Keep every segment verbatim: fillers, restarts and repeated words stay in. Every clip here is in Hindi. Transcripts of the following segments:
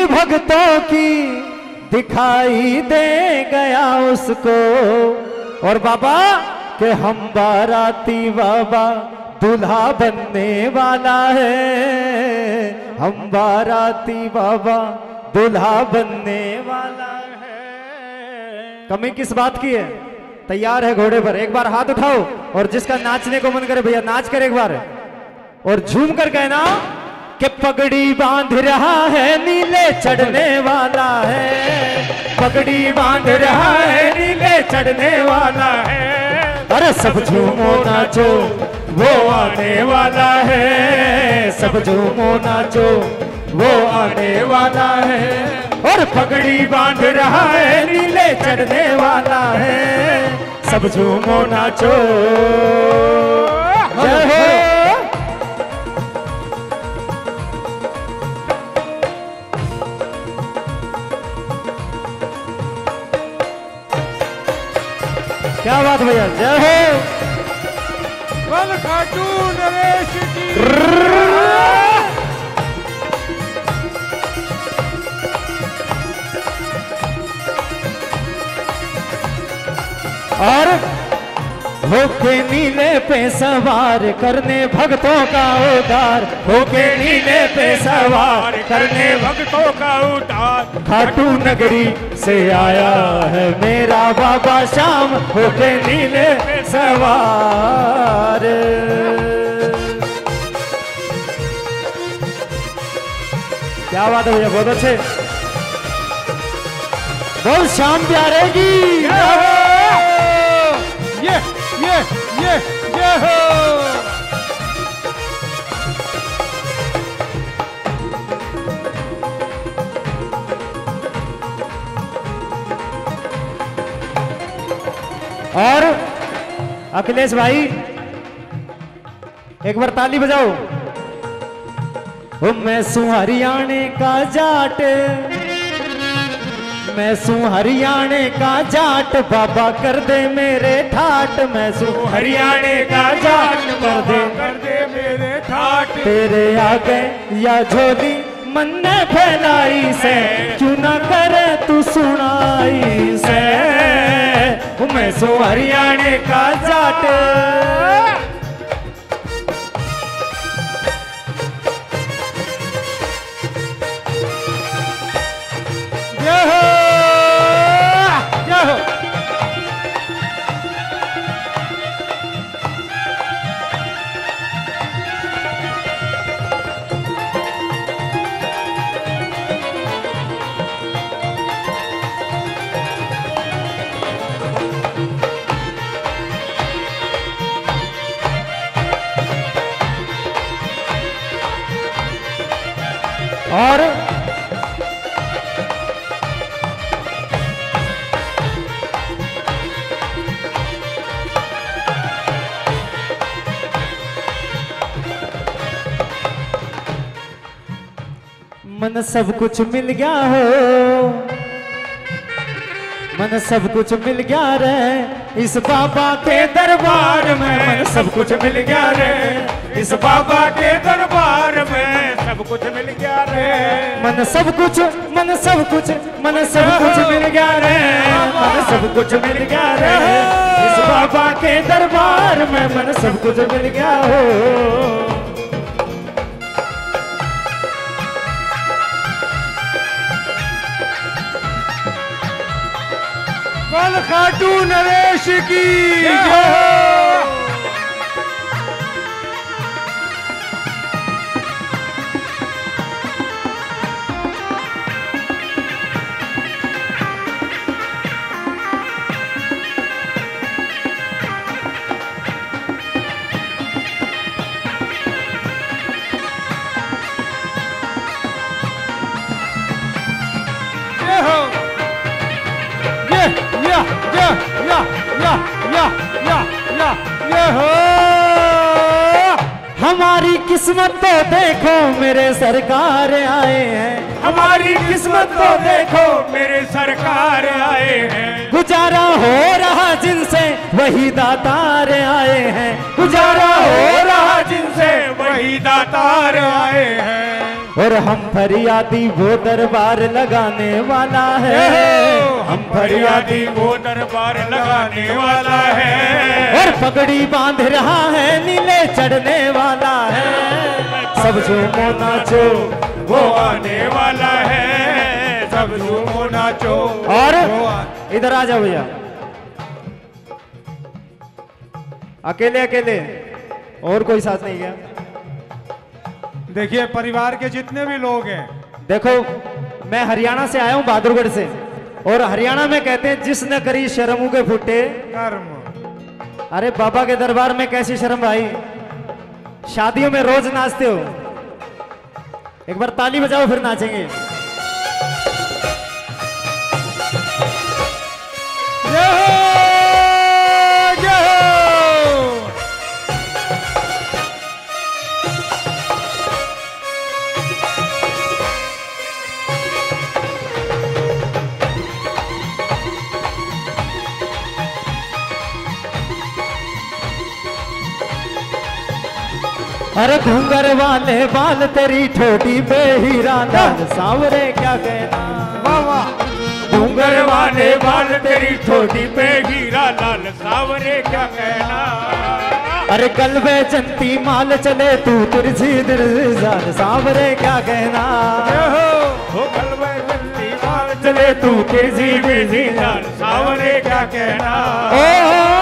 भक्तों की दिखाई दे गया उसको। और बाबा के हम बाराती बाबा दूल्हा बनने वाला है, हम बाराती बाबा दूल्हा बनने वाला है। कमी किस बात की है? तैयार है घोड़े पर? एक बार हाथ उठाओ और जिसका नाचने को मन करे भैया नाच कर एक बार, और झूम कर कहना कि पगड़ी बांध रहा है नीले चढ़ने वाला है, पगड़ी बांध रहा है नीले चढ़ने वाला है। अरे सब झूमो नाचो वो आने वाला है, सब झूमो नाचो वो आने वाला है। और पगड़ी बांध रहा है नीले चढ़ने वाला है, सब झूमो नाचो। जय हो। क्या बात भैया, जय हो। बल खाटू नरेश की। और होके नीले पे सवार करने भक्तों का उद्धार, होके नीले पे सवार करने भक्तों का उद्धार। खाटू नगरी से आया है मेरा बाबा श्याम, होके नीले पे सवार। क्या बात है भैया, बहुत अच्छे। बहुत श्याम प्यारे की ये ये ये ये हो। और अखिलेश भाई एक बार ताली बजाओ। ओ मैं सू हरियाणे का जाट, मैं सू हरियाणे का जाट, बाबा कर दे मेरे ठाट। मैं सू हरियाणे का जाट, कर दे कर दे मेरे ठाट। तेरे आगे या झोली मन ने फैलाई से, क्यों ना करे तू सुनाई से। मैं सू हरियाणे का जाट। जय हो जय हो। और मन सब कुछ मिल गया हो, मन सब कुछ मिल गया रे इस बाबा के दरबार में। मन सब कुछ मिल गया रे इस बाबा के दरबार में, सब कुछ मिल गया रे। मन सब कुछ, मन सब कुछ, मन सब कुछ मिल गया रे, मन सब कुछ मिल गया रे इस बाबा के दरबार में। मन सब कुछ मिल गया हो। बल खाटू नरेश की जय हो। या या या या या या या ये हो। हमारी किस्मत तो देखो मेरे सरकार आए हैं, हमारी किस्मत तो देखो मेरे सरकार आए हैं। गुजारा हो रहा जिनसे वही दातार आए हैं, गुजारा हो रहा जिनसे वही दातार आए हैं। और हम फरियादी वो दरबार लगाने वाला है, हम फरियादी वो दरबार लगाने वाला है, और पगड़ी बांध रहा है नीले चढ़ने वाला है। सब झूमो नाचो वो आने वाला है, सब झूमो नाचो। और इधर आ जाओ भैया, अकेले अकेले, और कोई साथ नहीं गया। देखिए परिवार के जितने भी लोग हैं, देखो मैं हरियाणा से आया हूं, बहादुरगढ़ से, और हरियाणा में कहते हैं जिसने करी शर्मू के फुटे कर्म। अरे बाबा के दरबार में कैसी शर्म भाई, शादियों में रोज नाचते हो, एक बार ताली बजाओ फिर नाचेंगे। जय हो, जय हो। अरे घूंगर वाले बाल तेरी ठोटी पे हीरा लाल सांवरे क्या कहना, वाह वाह। घूंगर वाले बाल तेरी ठोटी पे हीरा लाल सांवरे क्या कहना। अरे कलबे चंती माल चले तू तिरछी दिलजार सांवरे क्या कहना। हो कलबे चंती माल चले तू तिरछी दिलजार सांवरे क्या कहना। ओ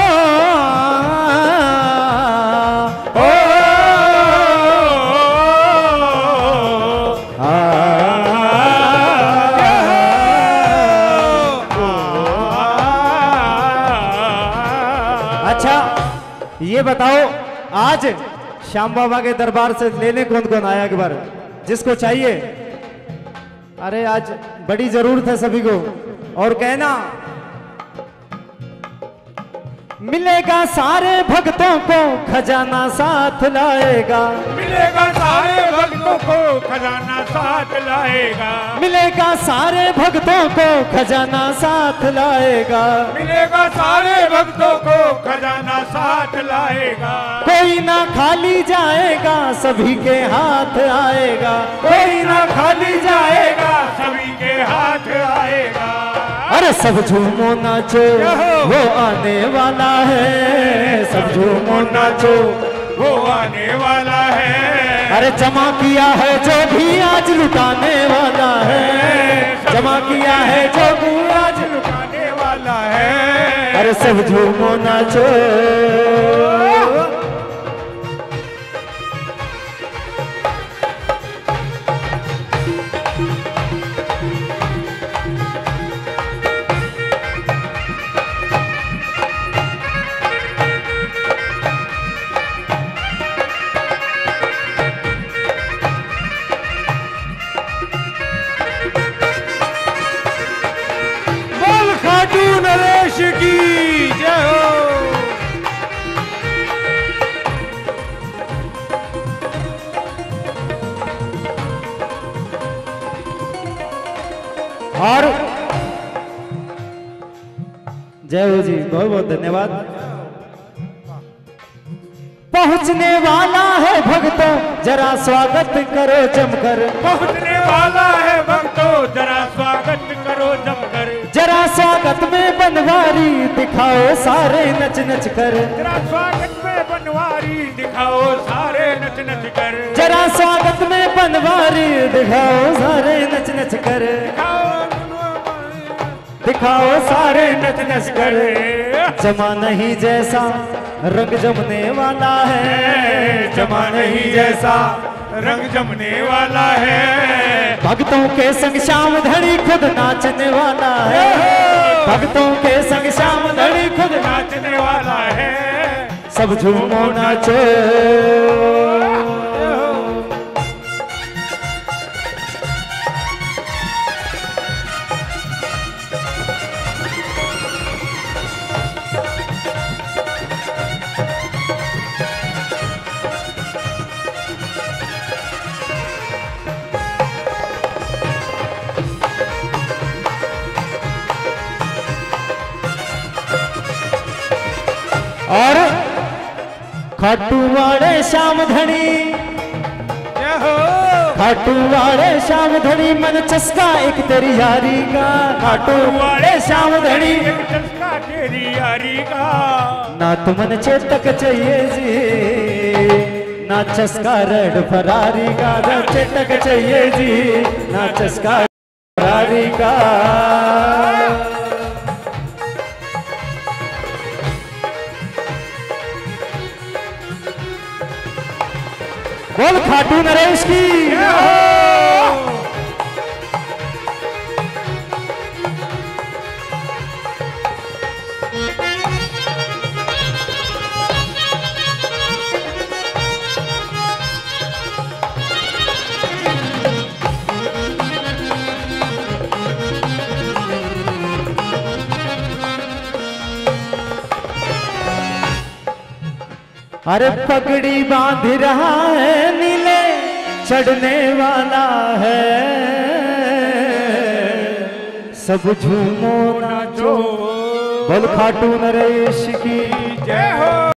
ये बताओ आज श्याम बाबा के दरबार से लेने कौन कौन आया, एक बार जिसको चाहिए। अरे आज बड़ी जरूरत है सभी को, और कहना मिलेगा सारे भक्तों को खजाना साथ लाएगा, मिलेगा सारे भक्तों को खजाना साथ लाएगा, मिलेगा सारे भक्तों को खजाना साथ लाएगा, मिलेगा सारे भक्तों को खजाना साथ लाएगा। कोई ना खाली जाएगा सभी के हाथ आएगा, कोई ना खाली जाएगा सभी के हाथ आएगा। अरे सब झूमो नाचो वो आने वाला है, सब झूमो नाचो वो आने वाला है। अरे जमा किया है जो भी आज लुटाने वाला है, जमा किया है जो भी आज लुटाने वाला है। अरे सब झूमो नाचो। नरेश की जय हो। और जय हो जी, बहुत बहुत धन्यवाद। पहुंचने वाला है भक्तों जरा स्वागत करो जमकर, पहुंचने वाला है भक्तों जरा स्वागत करो जमकर। जरा स्वागत में बनवारी दिखाओ सारे नच नच कर, जरा स्वागत में बनवारी दिखाओ सारे नच नच कर, जरा स्वागत में बनवारी दिखाओ सारे नच नच कर, दिखाओ सारे नच नच कर। जमा नहीं जैसा रंग जमने वाला है, जमा नहीं जैसा रंग जमने वाला है। भक्तों के संग श्याम धड़ी खुद नाचने वाला है, भक्तों के संग श्याम धड़ी खुद नाचने वाला है। सब झूमो नाचो। और खाटू वाले श्याम धनी, खाटू वाले श्याम धनी मन चस्का एक तेरी यारी का, खाटू वाले श्याम धनी एक चस्का तेरी यारी का। ना तुमन चेतक चाहिए जी, ना चस्का रेड फरारी का, ना चेतक चाहिए जी, ना चस्का फरारी का। बोल खाटू नरेश की। अरे पगड़ी बांध रहा है नीले चढ़ने वाला है, सब झूमो नाचो। बोल खाटू नरेश की जय हो।